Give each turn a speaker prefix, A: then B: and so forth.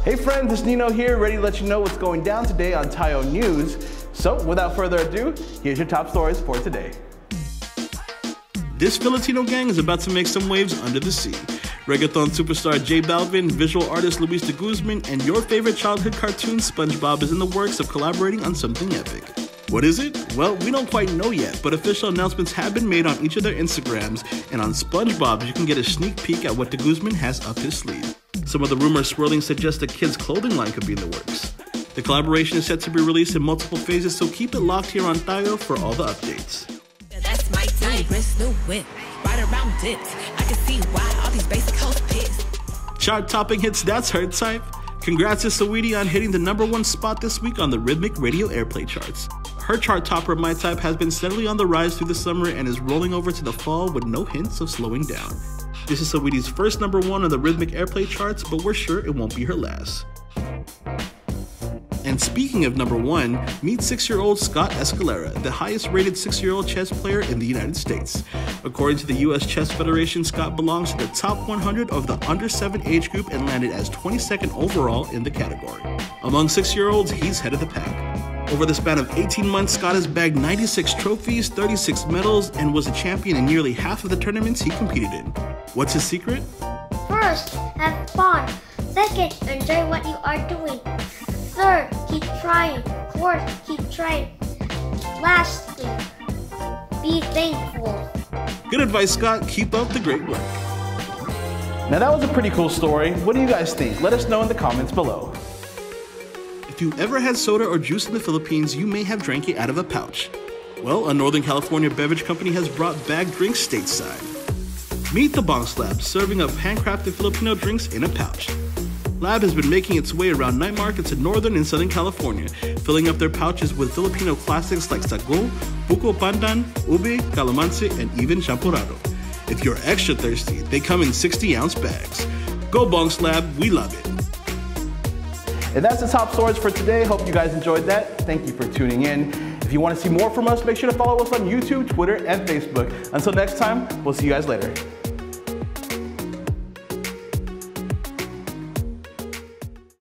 A: Hey friends, it's Nino here, ready to let you know what's going down today on Tayo News. So without further ado, here's your top stories for today.
B: This Filipino gang is about to make some waves under the sea. Reggaeton superstar J Balvin, visual artist Luis de Guzman, and your favorite childhood cartoon SpongeBob is in the works of collaborating on something epic. What is it? Well, we don't quite know yet, but official announcements have been made on each of their Instagrams, and on SpongeBob you can get a sneak peek at what de Guzman has up his sleeve. Some of the rumors swirling suggest a kid's clothing line could be in the works. The collaboration is set to be released in multiple phases, so keep it locked here on Tayo for all the updates.
C: That's my type. New whip, right around dips. I can see why all these basic hoes pissed.
B: Chart-topping hits, that's her type. Congrats to Saweetie on hitting the #1 spot this week on the Rhythmic Radio Airplay charts. Her chart topper, My Type, has been steadily on the rise through the summer and is rolling over to the fall with no hints of slowing down. This is Saweetie's first #1 on the Rhythmic Airplay charts, but we're sure it won't be her last. And speaking of #1, meet 6-year-old Scott Escalera, the highest-rated 6-year-old chess player in the United States. According to the U.S. Chess Federation, Scott belongs to the top 100 of the under-7 age group and landed as 22nd overall in the category. Among 6-year-olds, he's head of the pack. Over the span of 18 months, Scott has bagged 96 trophies, 36 medals, and was a champion in nearly half of the tournaments he competed in. What's his secret?
D: First, have fun. Second, enjoy what you are doing. Third, keep trying. Fourth, keep trying. Lastly, be thankful.
B: Good advice, Scott. Keep up the great work.
A: Now that was a pretty cool story. What do you guys think? Let us know in the comments below.
B: If you've ever had soda or juice in the Philippines, you may have drank it out of a pouch. Well, a Northern California beverage company has brought bagged drinks stateside. Meet the Bonks Lab, serving up handcrafted Filipino drinks in a pouch. Lab has been making its way around night markets in Northern and Southern California, filling up their pouches with Filipino classics like sago, buko pandan, ube, calamansi, and even champurrado. If you're extra thirsty, they come in 60-ounce bags. Go Bonks Lab, we love it.
A: And that's the top stories for today. Hope you guys enjoyed that. Thank you for tuning in. If you want to see more from us, make sure to follow us on YouTube, Twitter, and Facebook. Until next time, we'll see you guys later.